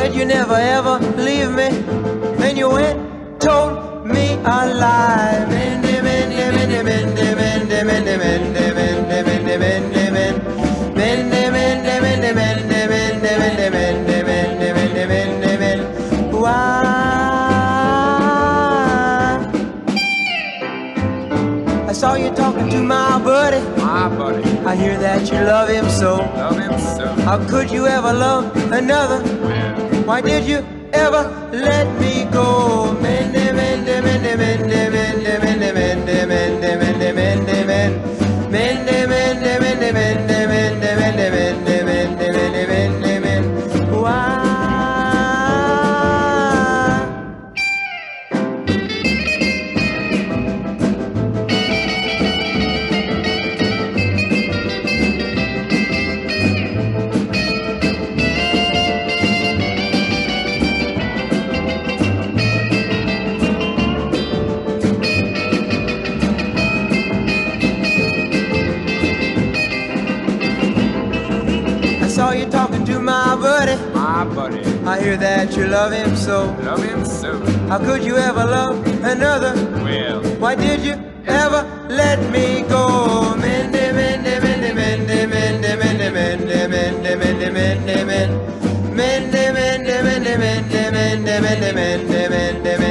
Said you never ever leave me. Then you went, told me a lie. Mindy, Mindy, Mindy, Mindy, Mindy, Mindy, Mindy, Mindy, Mindy, Mindy, Mindy. Mindy, Mindy, Mindy, Mindy, Mindy, Mindy, Mindy, Mindy, Mindy, Mindy, Mindy. Why? I saw you talking to my buddy. My buddy. I hear that you love him so. Love him so. How could you ever love another? Why did you ever let me go? Mindy, Mindy, Mindy, Mindy, Mindy, Mindy, Mindy, Mindy, Mindy, Mindy, Mindy. Mindy, Mindy, Mindy, Mindy, Mindy, Mindy, Mindy, Mindy, Mindy, Mindy, Mindy. Why? Saw you talking to my buddy. My buddy. I hear that you love him so. Love him so. How could you ever love another? Well. Why did you ever let me go? Mindy, Mindy, Mindy, Mindy, Mindy, Mindy, Mindy, Mindy, Mindy, Mindy, Mindy. Mindy, Mindy, Mindy, Mindy, Mindy, Mindy, Mindy, Mindy, Mindy.